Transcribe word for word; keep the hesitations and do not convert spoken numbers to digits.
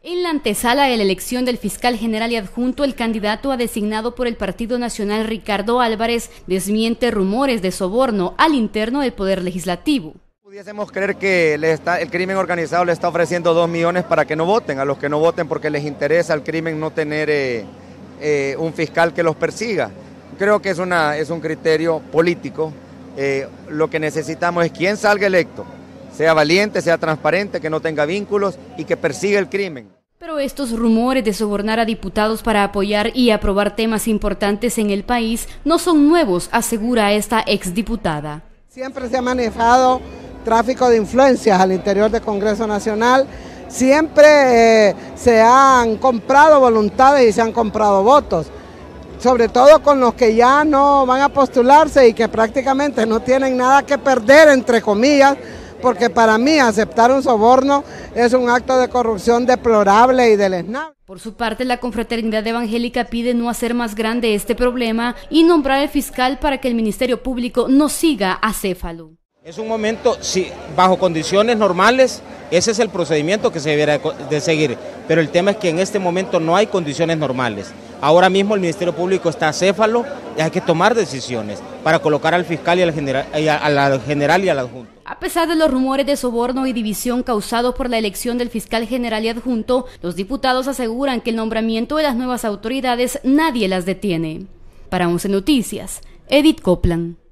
En la antesala de la elección del fiscal general y adjunto, el candidato a designado por el Partido Nacional, Ricardo Álvarez, desmiente rumores de soborno al interno del Poder Legislativo. Pudiésemos creer que le está, el crimen organizado le está ofreciendo dos millones para que no voten, a los que no voten porque les interesa al crimen no tener eh, eh, un fiscal que los persiga. Creo que es, una, es un criterio político. Eh, lo que necesitamos es quien salga electo, sea valiente, sea transparente, que no tenga vínculos y que persiga el crimen. Pero estos rumores de sobornar a diputados para apoyar y aprobar temas importantes en el país no son nuevos, asegura esta exdiputada. Siempre se ha manejado tráfico de influencias al interior del Congreso Nacional, siempre eh, se han comprado voluntades y se han comprado votos, sobre todo con los que ya no van a postularse y que prácticamente no tienen nada que perder, entre comillas, porque para mí aceptar un soborno es un acto de corrupción deplorable y deleznable. Por su parte, la confraternidad evangélica pide no hacer más grande este problema y nombrar al fiscal para que el Ministerio Público no siga acéfalo. Es un momento, sí, bajo condiciones normales, ese es el procedimiento que se debería de seguir, pero el tema es que en este momento no hay condiciones normales. Ahora mismo el Ministerio Público está acéfalo y hay que tomar decisiones para colocar al fiscal y al general y, a, al general y al adjunto. A pesar de los rumores de soborno y división causados por la elección del fiscal general y adjunto, los diputados aseguran que el nombramiento de las nuevas autoridades nadie las detiene. Para once Noticias, Edith Copland.